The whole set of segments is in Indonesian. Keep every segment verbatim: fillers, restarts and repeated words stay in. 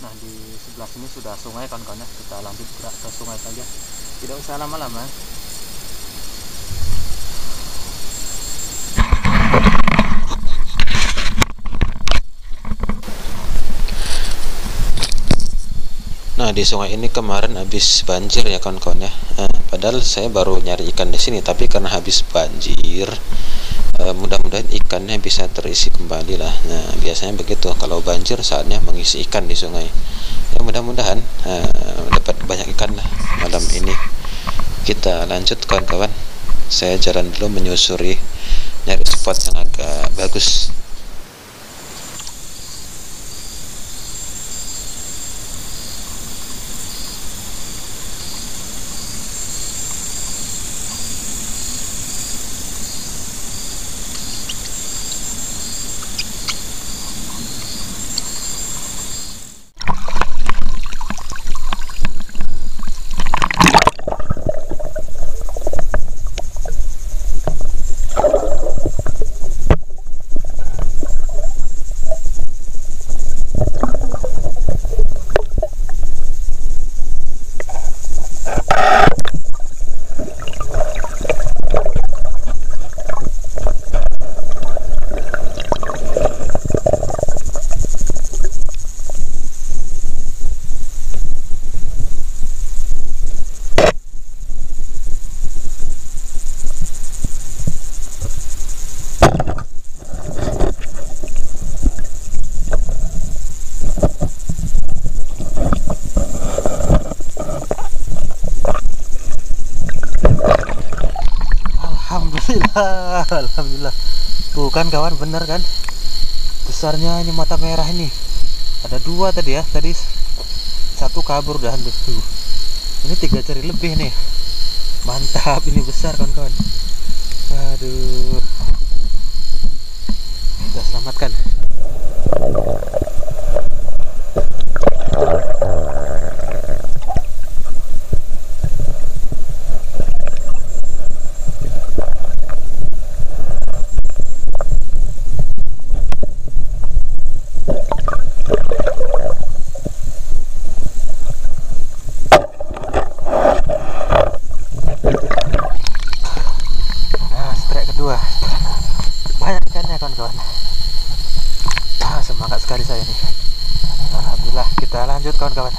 Nah, di sebelah sini sudah sungai kawan-kawan ya. Kita lanjut gerak ke sungai saja, tidak usah lama-lama. Nah, di sungai ini kemarin habis banjir ya kawan-kawan ya. Nah, padahal saya baru nyari ikan di sini, tapi karena habis banjir, eh, mudah-mudahan ikannya bisa terisi kembali lah. Nah, biasanya begitu kalau banjir saatnya mengisi ikan di sungai. Ya mudah-mudahan eh, dapat banyak ikan lah malam ini. Kita lanjut kawan-kawan. Saya jalan dulu menyusuri nyari spot yang agak bagus. Alhamdulillah, alhamdulillah. Tuh kan kawan, bener kan? Besarnya ini mata merah ini. Ada dua tadi ya, tadi satu kabur dah tuh. Ini tiga jari lebih nih. Mantap, ini besar kawan-kawan. Aduh. Kita selamatkan. Banyak ikannya kawan-kawan. Ah, semangat sekali saya nih. Alhamdulillah, kita lanjut kawan-kawan.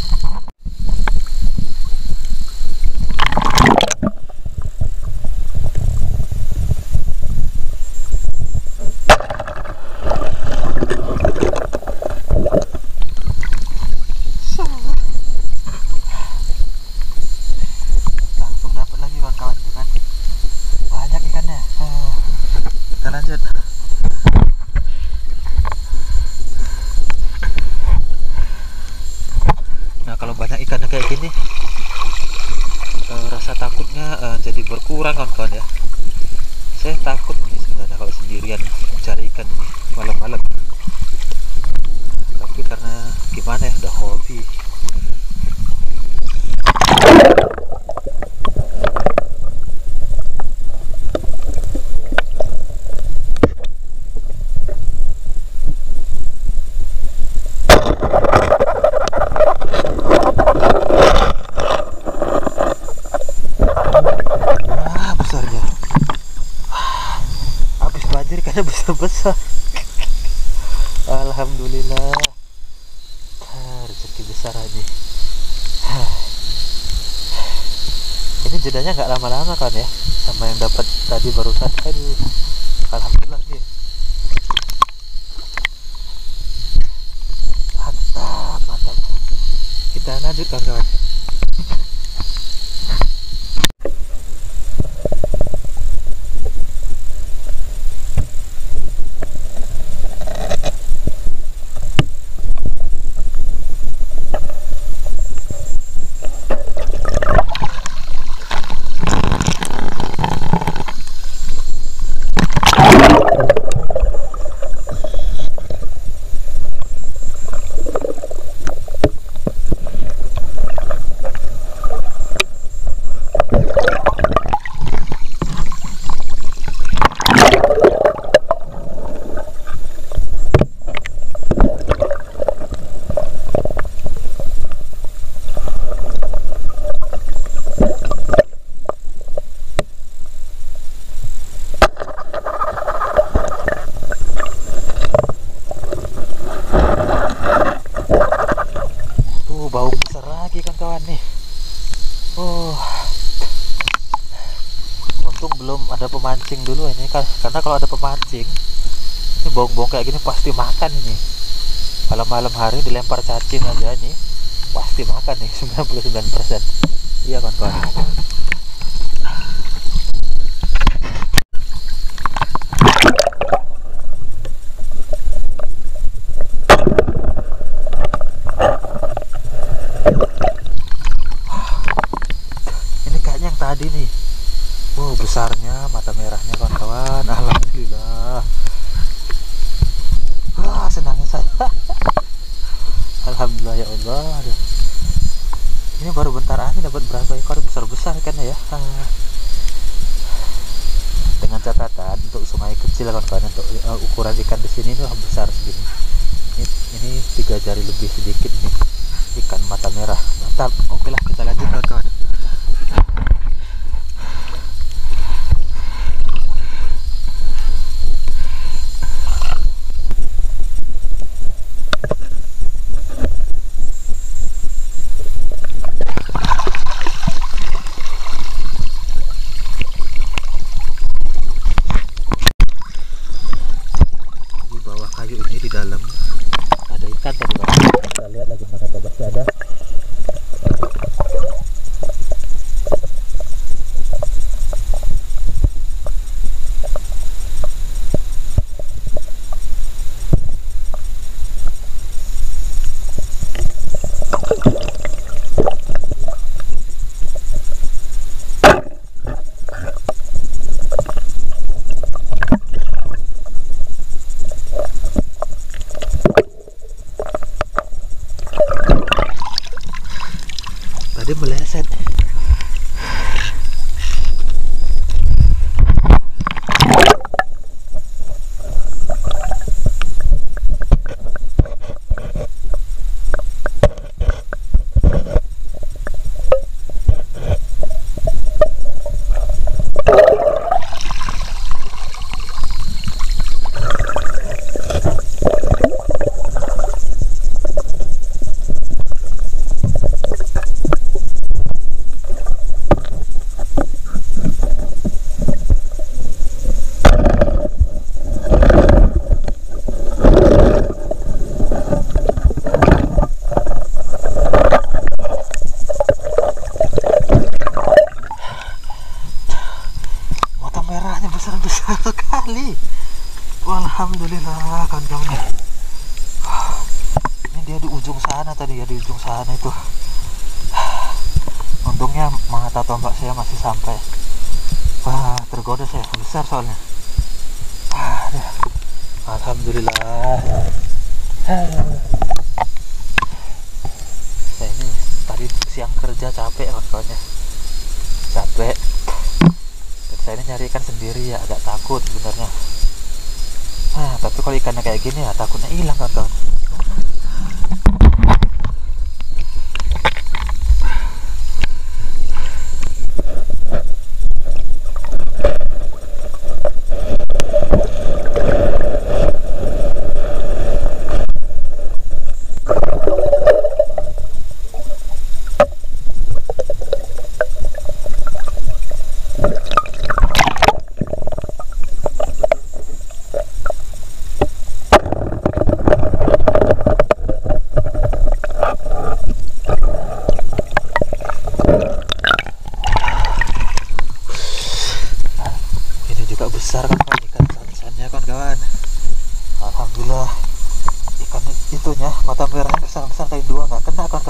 Langsung dapat lagi kawan-kawan, kan? Banyak ikannya. Ah, kita lanjut. Nah, kalau banyak ikannya kayak gini, uh, rasa takutnya uh, jadi berkurang kawan-kawan ya. Saya takut nih sebenarnya kalau sendirian mencari ikan ini malam-malam. Tapi karena gimana ya, udah hobi. Ikannya besar-besar. Alhamdulillah. Ah, rezeki besar aja. Ini jedanya nggak lama-lama kan ya, sama yang dapat tadi barusan. Aduh, alhamdulillah nih. Mantap, mantap. Kita lanjut kawan-kawan. pemancing dulu ini kan, karena kalau ada pemancing ini bong-bong kayak gini pasti makan ini. Malam-malam hari dilempar cacing aja ini pasti makan nih sembilan puluh sembilan persen. Iya kawan-kawan. Ini kayaknya yang tadi nih. Wow, besarnya mata merahnya kawan-kawan. Alhamdulillah. Wah, senangnya saya. Alhamdulillah ya Allah. Ini baru bentar aja dapat berapa ekor besar-besar ikannya ya. Dengan catatan untuk sungai kecil kawan-kawan, untuk uh, ukuran ikan di sini ini besar segini. Ini, ini tiga jari lebih sedikit nih ikan mata merah. Mantap. Oke lah, kita lanjut kawan-kawan. Di dalam ada ikan tadi bang, kita lihat lagi mana ada, masih ada. Tadi meleset. Besar sekali. Alhamdulillah kawan-kawan. Ini dia di ujung sana tadi ya, di ujung sana itu. Untungnya mata tombak saya masih sampai. Wah, tergoda saya, besar soalnya. Alhamdulillah. Saya ini tadi siang kerja capek kawan-kawan ya. Capek. Saya ini nyari ikan sendiri ya, agak takut sebenarnya. Nah, tapi kalau ikannya kayak gini ya takutnya hilang kawan-kawan. Besar kan ikan sansannya kawan-kawan. Alhamdulillah ikan itunya mata merahnya besar-besar kayak dua nggak kena kawan-kawan.